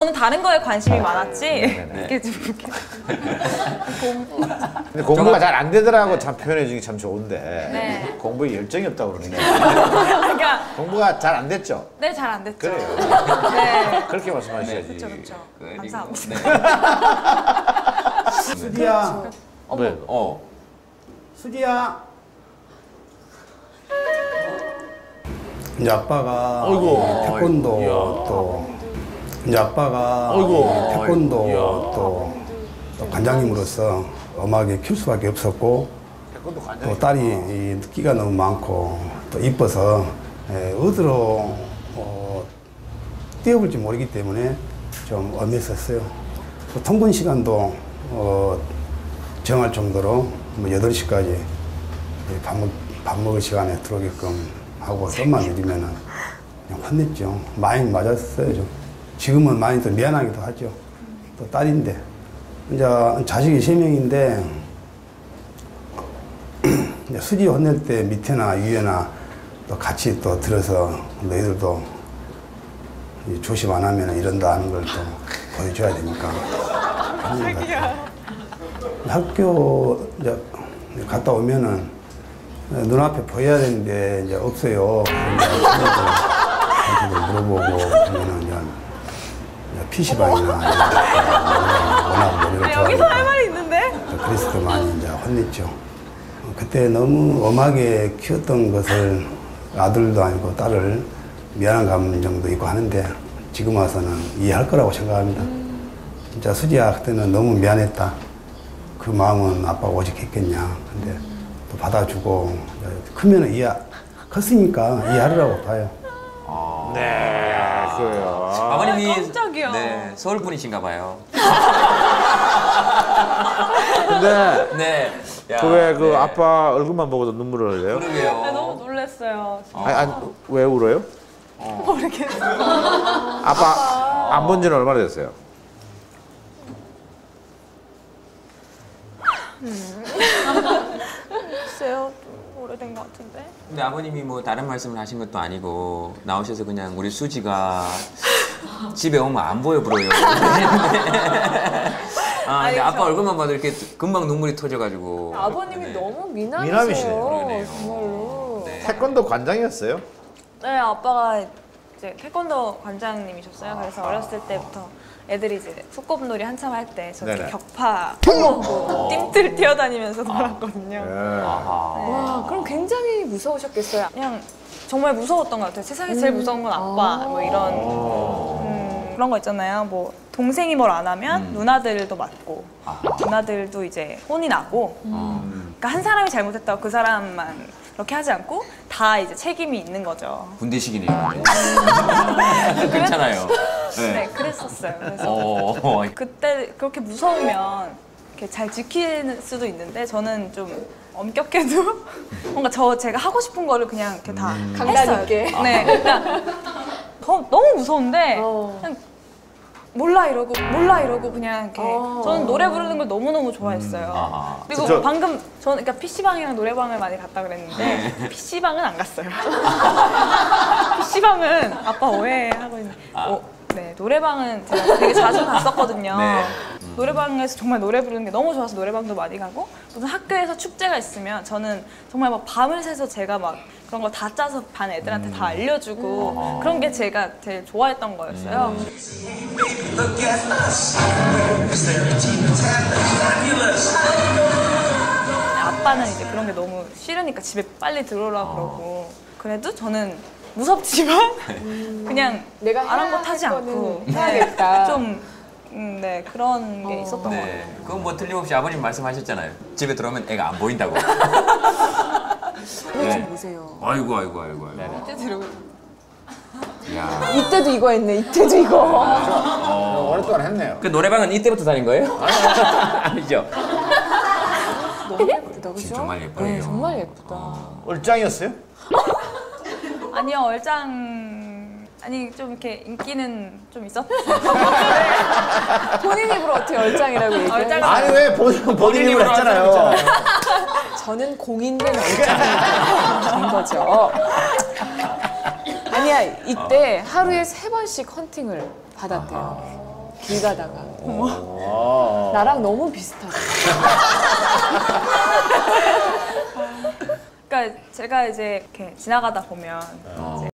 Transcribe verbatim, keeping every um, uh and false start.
저는 다른 거에 관심이 아, 많았지. 네네네. 이렇게 좀 이렇게. 공부. 근데 공부가 잘 안 되더라고 참 표현해 주기 참 좋은데 네. 공부에 열정이 없다고 그러네. 그러니까 공부가 잘 안 됐죠? 네, 잘 안 됐죠. 그래요. 네. 그렇게 말씀하셔야지. 그렇죠, 그렇죠. 그리고- 감사합니다. 네. 수지야, 네. 어. 수지야. 이제 아빠가 어이구. 태권도 이야. 또 이제 아빠가 어이구. 태권도 이야. 또, 또 관장님으로서 엄하게 키울 수밖에 없었고 태권도 또 관장이 딸이 이 끼가 너무 많고 또 이뻐서 에, 어디로 어, 뛰어볼지 모르기 때문에 좀 엄했었어요. 또 통근 시간도 어, 정할 정도로 뭐 여덟 시까지 밥, 먹, 밥 먹을 시간에 들어오게끔 하고 좀만 늦으면은 그냥 혼냈죠. 많이 맞았어요. 좀. 지금은 많이 또 미안하기도 하죠. 또 딸인데. 이제 자식이 세 명인데 이제 수지 혼낼 때 밑에나 위에나 또 같이 또 들어서 너희들도 조심 안 하면 이런다 하는 걸 또 보여줘야 되니까. 하는 것 같아요. 학교 이제 갔다 오면은 눈앞에 보여야 되는데 이제 없어요. 친구들 물어보고 그러면은 이제 피시방이나 워낙 머리를 아, 여기서 할 말이 있는데? 그래서 많이 이제 혼냈죠. 그때 너무 엄하게 키웠던 것을 아들도 아니고 딸을 미안한 감정도 있고 하는데 지금 와서는 이해할 거라고 생각합니다. 진짜 수지야 그때는 너무 미안했다. 그 마음은 아빠가 오직했겠냐. 근데 또 받아주고 크면은 이해, 컸으니까 이해하리라고 봐요. 네, 그래요. 아버님이 아, 깜짝이야. 네, 서울 분이신가 봐요. 근데 네. 야, 그 왜 그 네. 아빠 얼굴만 보고도 눈물을 흘려요? 그러게요. 네, 너무 놀랐어요. 아니, 아니 왜 울어요? 모르겠어요. 아빠 안 본 지는 얼마나 됐어요? 글쎄요, 좀 오래된 것 같은데. 근데 아버님이 뭐 다른 말씀을 하신 것도 아니고 나오셔서 그냥 우리 수지가 집에 오면 안 보여 불어요. 아, 근데 아니, 아빠 저- 얼굴만 봐도 이렇게 금방 눈물이 터져가지고. 아버님이 네. 너무 미남이세요. 미남이시네요. 그러네요. 정말로. 네. 태권도 관장이었어요? 네, 아빠가 이제 태권도 관장님이셨어요. 그래서 어렸을 때부터 애들이 이제 소꿉놀이 한참 할 때 저렇게 네네. 격파 하고 띵들 뛰어다니면서 놀았거든요. 네. 아하. 와, 그럼 굉장히 무서우셨겠어요. 그냥 정말 무서웠던 것 같아요. 세상에 제일 무서운 건 아빠. 뭐 이런 음, 그런 거 있잖아요. 뭐 동생이 뭘 안 하면 음. 누나들도 맞고 누나들도 이제 혼이 나고. 그러니까 한 사람이 잘못했다고 그 사람만 그렇게 하지 않고 다 이제 책임이 있는 거죠. 군대식이네요. 괜찮아요. 네, 그랬었어요. 그래서 어. 그때 그렇게 무서우면 이렇게 잘 지킬 수도 있는데 저는 좀 엄격해도 뭔가 저 제가 하고 싶은 거를 그냥 이렇게 다 강단 했어요. 있게. 네, 그러니까 더, 너무 무서운데 어. 그냥 몰라 이러고 몰라 이러고 그냥 이렇게 어. 저는 노래 부르는 걸 너무 너무 좋아했어요. 아하. 그리고 저- 방금 저는 그러니까 피시방이랑 노래방을 많이 갔다 그랬는데 피시방은 안 갔어요. 피시방은 아빠 오해하고 있는. 어, 네, 노래방은 제가 되게 자주 갔었거든요. 네. 노래방에서 정말 노래 부르는 게 너무 좋아서 노래방도 많이 가고 무슨 학교에서 축제가 있으면 저는 정말 막 밤을 새서 제가 막 그런 거 다 짜서 반 애들한테 다 알려주고 그런 게 제가 제일 좋아했던 거였어요. 아빠는 이제 그런 게 너무 싫으니까 집에 빨리 들어오라 그러고 그래도 저는 무섭지만 그냥 내가 해야 아랑곳하지 할 않고 거는 해야겠다. 좀 음, 네, 그런 게 있었던 것 같아요. 네. 그건 뭐 틀림없이 아버님 말씀하셨잖아요. 집에 들어오면 애가 안 보인다고. 이거 좀 보세요. 아이고 아이고 아이고 아이고. 이제 들어오고 야. 이때도 이거 했네. 이때도 이거. 어. 오랫동안 했네요. 그 노래방은 이때부터 다닌 거예요? 아니죠. 너무 예쁘다, 그죠? 정말 예쁘네요. 네, 정말 예쁘다. 얼짱이었어요? 아니요, 얼짱 아니 좀 이렇게 인기는 좀 있었어요. 본인 입으로 어떻게 얼짱이라고 얘기해요? 얼짱. 아니 왜 본인 본인 입으로 했잖아요. 저는 공인된 얼짱이 된 거죠. 아니야, 이때 하루에 세 번씩 헌팅을 받았대요. 길 가다가. 어. 나랑 너무 비슷하다. 그러니까 제가 이제 이렇게 지나가다 보면 어. 이제